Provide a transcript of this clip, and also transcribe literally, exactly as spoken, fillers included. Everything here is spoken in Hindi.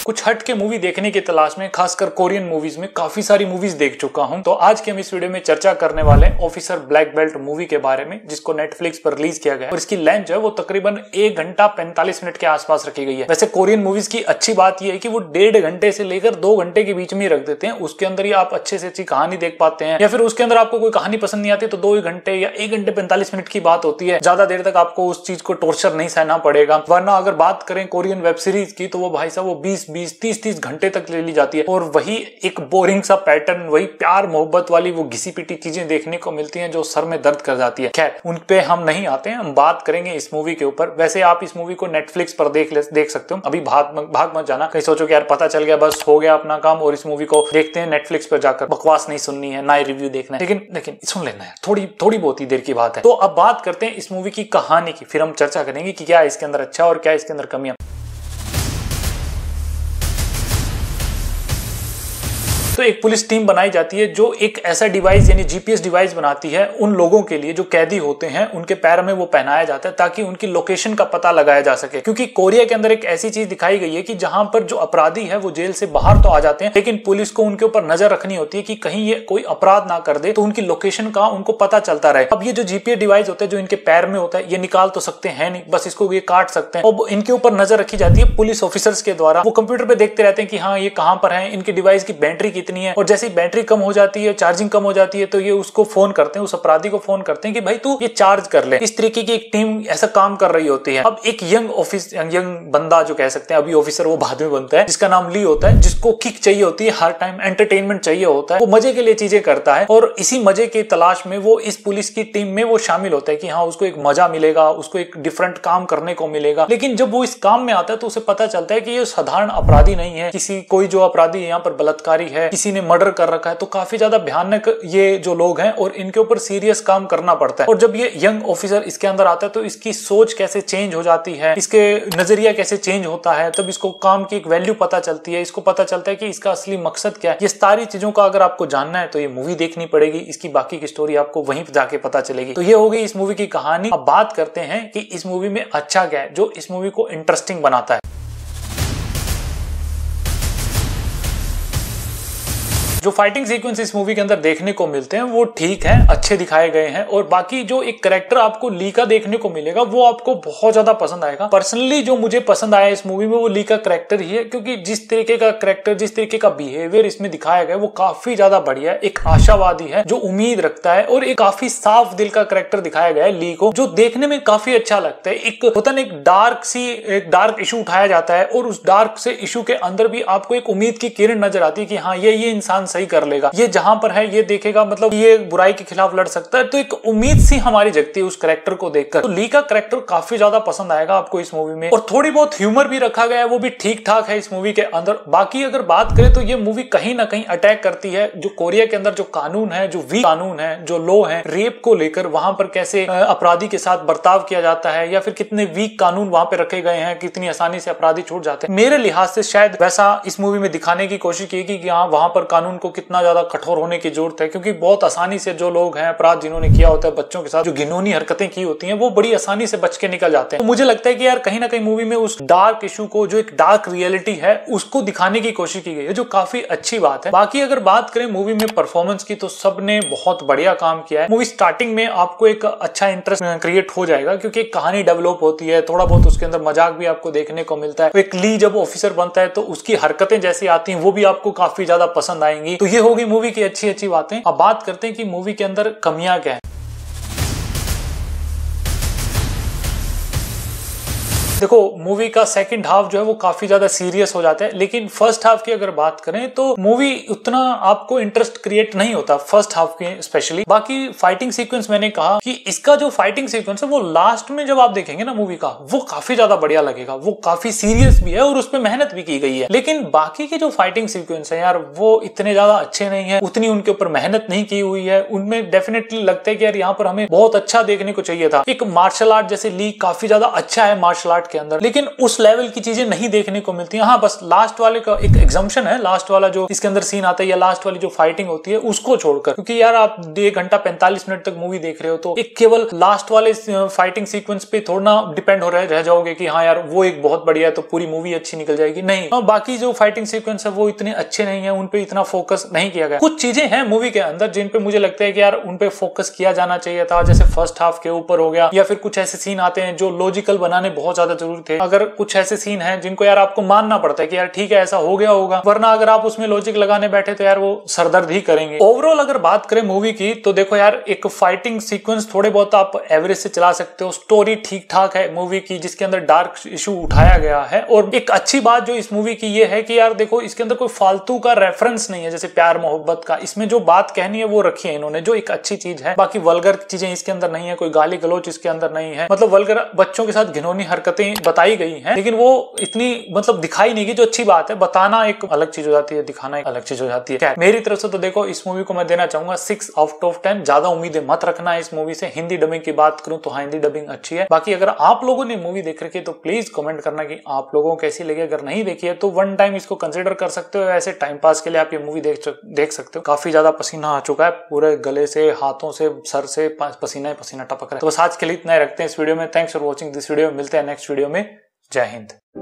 कुछ हट के मूवी देखने की तलाश में, खासकर कोरियन मूवीज में काफी सारी मूवीज देख चुका हूं। तो आज के हम इस वीडियो में चर्चा करने वाले हैं ऑफिसर ब्लैक बेल्ट मूवी के बारे में, जिसको नेटफ्लिक्स पर रिलीज किया गया है और इसकी लेंथ जो है वो तकरीबन एक घंटा पैंतालीस मिनट के आसपास रखी गई है। वैसे कोरियन मूवीज की अच्छी बात यह है कि वो डेढ़ घंटे से लेकर दो घंटे के बीच में रख देते हैं। उसके अंदर ही आप अच्छे से अच्छी कहानी देख पाते हैं, या फिर उसके अंदर आपको कोई कहानी पसंद नहीं आती तो दो घंटे या एक घंटे पैंतालीस मिनट की बात होती है। ज्यादा देर तक आपको उस चीज को टॉर्चर नहीं सहना पड़ेगा। वरना अगर बात करें कोरियन वेब सीरीज की तो वो भाई साहब वो बीस बीस तीस तीस घंटे तक ले ली जाती है और वही एक बोरिंग सा पैटर्न, वही प्यार मोहब्बत वाली वो घिसी पिटी चीजें देखने को मिलती हैं जो सर में दर्द कर जाती है। खैर, उन पे हम नहीं आते हैं, हम बात करेंगे इस मूवी के ऊपर। वैसे आप इस मूवी को नेटफ्लिक्स पर देख देख सकते हो। अभी भाग भाग मत जाना, कहीं सोचो कि यार पता चल गया बस हो गया अपना काम और इस मूवी को देखते हैं नेटफ्लिक्स पर जाकर। बकवास नहीं सुननी है, ना ही रिव्यू देखना है, लेकिन लेकिन सुन लेना है, थोड़ी थोड़ी बहुत ही देर की बात है। तो अब बात करते हैं इस मूवी की कहानी की, फिर हम चर्चा करेंगे कि क्या इसके अंदर अच्छा और क्या इसके अंदर कमियां। तो एक पुलिस टीम बनाई जाती है जो एक ऐसा डिवाइस यानी जीपीएस डिवाइस बनाती है उन लोगों के लिए जो कैदी होते हैं, उनके पैर में वो पहनाया जाता है ताकि उनकी लोकेशन का पता लगाया जा सके। क्योंकि कोरिया के अंदर एक ऐसी चीज दिखाई गई है कि जहां पर जो अपराधी है वो जेल से बाहर तो आ जाते हैं, लेकिन पुलिस को उनके ऊपर नजर रखनी होती है कि कहीं ये कोई अपराध ना कर दे, तो उनकी लोकेशन का उनको पता चलता रहे। अब ये जो जीपीएस डिवाइस होता है जो इनके पैर में होता है, ये निकाल तो सकते हैं नहीं, बस इसको ये काट सकते हैं। अब इनके ऊपर नजर रखी जाती है पुलिस ऑफिसर्स के द्वारा। वो कंप्यूटर पे देखते रहते हैं कि हाँ ये कहां पर है, इनके डिवाइस की बैटरी कितनी है, और जैसे बैटरी कम हो जाती है, चार्जिंग कम हो जाती है, तो ये उसको फोन करते हैं, उस अपराधी को फोन करते हैं कि भाई तू ये चार्ज कर ले। इस तरीके की एक टीम ऐसा काम कर रही होती है। अब एक यंग ऑफिस यंग बंदा जो कह सकते हैं, अभी ऑफिसर वो बाद में बनता है, जिसका नाम ली होता है, जिसको किक चाहिए होती है, हर टाइम एंटरटेनमेंट चाहिए होता है, वो मजे के लिए चीजें करता है और इसी मजे की तलाश में वो इस पुलिस की टीम में वो शामिल होता है कि हाँ उसको एक मजा मिलेगा, उसको एक डिफरेंट काम करने को मिलेगा। लेकिन जब वो इस काम में आता है तो उसे पता चलता है कि ये साधारण अपराधी नहीं है, किसी कोई जो अपराधी यहाँ पर बलात्कारी है, किसी ने मर्डर कर रखा है, तो काफी ज्यादा भयानक ये जो लोग हैं और इनके ऊपर सीरियस काम करना पड़ता है। और जब ये यंग ऑफिसर इसके अंदर आता है तो इसकी सोच कैसे चेंज हो जाती है, इसके नजरिया कैसे चेंज होता है, तब इसको काम की एक वैल्यू पता चलती है, इसको पता चलता है कि इसका असली मकसद क्या है। ये सारी चीजों का अगर आपको जानना है तो ये मूवी देखनी पड़ेगी, इसकी बाकी की स्टोरी आपको वहीं जाके पता चलेगी। तो ये हो गई इस मूवी की कहानी। अब बात करते हैं कि इस मूवी में अच्छा क्या है जो इस मूवी को इंटरेस्टिंग बनाता है। जो फाइटिंग सीक्वेंस इस मूवी के अंदर देखने को मिलते हैं वो ठीक है, अच्छे दिखाए गए हैं, और बाकी जो एक कैरेक्टर आपको ली का देखने को मिलेगा वो आपको बहुत ज्यादा पसंद आएगा। पर्सनली जो मुझे पसंद आया इस मूवी में वो ली का कैरेक्टर ही है, क्योंकि जिस तरीके का कैरेक्टर, जिस तरीके का बिहेवियर इसमें दिखाया गया वो काफी ज्यादा बढ़िया है। एक आशावादी है जो उम्मीद रखता है और एक काफी साफ दिल का कैरेक्टर दिखाया गया है ली को, जो देखने में काफी अच्छा लगता है। एक होता है एक डार्क सी एक डार्क इशू उठाया जाता है और उस डार्क से इशू के अंदर भी आपको एक उम्मीद की किरण नजर आती है कि हाँ ये ये इंसान सही कर लेगा, ये जहां पर है ये देखेगा, मतलब ये बुराई के खिलाफ लड़ सकता है। तो एक उम्मीद सी हमारी जगती है उस कैरेक्टर को देखकर। तो ली का कैरेक्टर काफी ज्यादा पसंद आएगा आपको इस मूवी में, और थोड़ी बहुत ह्यूमर भी रखा गया है, वो भी ठीक ठाक है इस मूवी के अंदर। बाकी अगर बात करें तो ये मूवी कहीं ना कहीं अटैक करती है जो कोरिया के अंदर जो कानून है, जो वीक कानून है, जो लॉ है रेप को लेकर, वहां पर कैसे अपराधी के साथ बर्ताव किया जाता है, या फिर कितने वीक कानून वहां पे रखे गए हैं, कितनी आसानी से अपराधी छूट जाते हैं। मेरे लिहाज से शायद वैसा इस मूवी में दिखाने की कोशिश की कि हाँ वहां पर कानून को कितना ज्यादा कठोर होने की जरूरत है, क्योंकि बहुत आसानी से जो लोग हैं अपराध जिन्होंने किया होता है बच्चों के साथ, जो घिनौनी हरकतें की होती हैं, वो बड़ी आसानी से बच के निकल जाते हैं। तो मुझे लगता है कि यार कहीं ना कहीं मूवी में उस डार्क इशू को, जो एक डार्क रियलिटी है, उसको दिखाने की कोशिश की गई है, जो काफी अच्छी बात है। बाकी अगर बात करें मूवी में परफॉर्मेंस की तो सबने बहुत बढ़िया काम किया है। मूवी स्टार्टिंग में आपको एक अच्छा इंटरेस्ट क्रिएट हो जाएगा क्योंकि एक कहानी डेवलप होती है, थोड़ा बहुत उसके अंदर मजाक भी आपको देखने को मिलता है। एक ली जब ऑफिसर बनता है तो उसकी हरकतें जैसी आती हैं वो भी आपको काफी ज्यादा पसंद आएंगी। तो ये होगी मूवी की अच्छी अच्छी बातें। अब बात करते हैं कि मूवी के अंदर कमियां क्या है। देखो मूवी का सेकंड हाफ जो है वो काफी ज्यादा सीरियस हो जाता है, लेकिन फर्स्ट हाफ की अगर बात करें तो मूवी उतना आपको इंटरेस्ट क्रिएट नहीं होता फर्स्ट हाफ के स्पेशली। बाकी फाइटिंग सीक्वेंस मैंने कहा कि इसका जो फाइटिंग सीक्वेंस है वो लास्ट में जब आप देखेंगे ना मूवी का, वो काफी ज्यादा बढ़िया लगेगा, वो काफी सीरियस भी है और उस पर मेहनत भी की गई है। लेकिन बाकी के जो फाइटिंग सीक्वेंस है यार वो इतने ज्यादा अच्छे नहीं है, उतनी उनके ऊपर मेहनत नहीं की हुई है। उनमें डेफिनेटली लगता है कि यार यहाँ पर हमें बहुत अच्छा देखने को चाहिए था। एक मार्शल आर्ट जैसे ली काफी ज्यादा अच्छा है मार्शल आर्ट के अंदर, लेकिन उस लेवल की चीजें नहीं देखने को मिलती हैं। हाँ, बस लास्ट वाले का एक एग्जाम्पशन है, लास्ट वाला जो इसके अंदर सीन आता है या लास्ट वाली जो फाइटिंग होती है उसको छोड़कर, क्योंकि यार आप एक घंटा पैंतालीस मिनट तक मूवी देख रहे हो तो एक केवल लास्ट वाले फाइटिंग सीक्वेंस पे थोड़ा डिपेंड हो रहे रह जाओगे कि हाँ यार वो एक बहुत बढ़िया है तो पूरी मूवी अच्छी निकल जाएगी। नहीं, और बाकी जो फाइटिंग सीक्वेंस है वो इतने अच्छे नहीं है, उनपे इतना फोकस नहीं किया गया। कुछ चीजें हैं मूवी के अंदर जिन पे मुझे लगता है कि यार उनपे फोकस किया जाना चाहिए था, जैसे फर्स्ट हाफ के ऊपर हो गया, या फिर कुछ ऐसे सीन आते हैं जो लॉजिकल बनाने बहुत ज्यादा जरूरी थे। अगर कुछ ऐसे सीन हैं जिनको यार आपको मानना पड़ता है कि यार ठीक है ऐसा हो गया होगा, वरना अगर आप उसमें लॉजिक लगाने बैठे तो यार वो सरदर्द ही करेंगे। ओवरऑल अगर बात करें मूवी की तो देखो यार, एक फाइटिंग सीक्वेंस थोड़े बहुत आप एवरेज से चला सकते हो, स्टोरी ठीक ठाक है मूवी की जिसके अंदर डार्क इशू उठाया गया है। और एक अच्छी बात जो इस मूवी की ये है कि यार देखो इसके अंदर कोई फालतू का रेफरेंस नहीं है, जैसे प्यार मोहब्बत का। इसमें जो बात कहनी है वो रखी है इन्होंने, जो एक अच्छी चीज है। बाकी वल्गर चीजें इसके अंदर नहीं है, कोई गाली गलौच इसके अंदर नहीं है, मतलब वल्गर बच्चों के साथ घिनौनी हरकतें बताई गई हैं, लेकिन वो इतनी मतलब दिखाई नहीं गई, जो अच्छी बात है। बताना एक अलग चीज हो जाती है, दिखाना एक अलग चीज हो जाती है। मेरी तरफ से तो देखो इस मूवी को मैं देना चाहूंगा सिक्स आउट ऑफ टेन। ज्यादा उम्मीदें मत रखना है इस मूवी से। हिंदी डबिंग की बात करूं तो हाँ, हिंदी डबिंग अच्छी है। बाकी अगर आप लोगों ने मूवी देख रखी है तो प्लीज कमेंट करना कि आप लोगों को कैसी लगी। अगर नहीं देखी है तो वन टाइम इसको कंसिडर कर सकते हो, ऐसे टाइम पास के लिए आप ये मूवी देख देख सकते हो। काफी ज्यादा पसीना आ चुका है, पूरे गले से, हाथों से, सर से पसीना ही पसीना टपक रहा है। तो बस आज के लिए इतना ही रखते हैं इस वीडियो में। Thanks for watching this video. मिलते हैं नेक्स्ट वीडियो में। जय हिंद।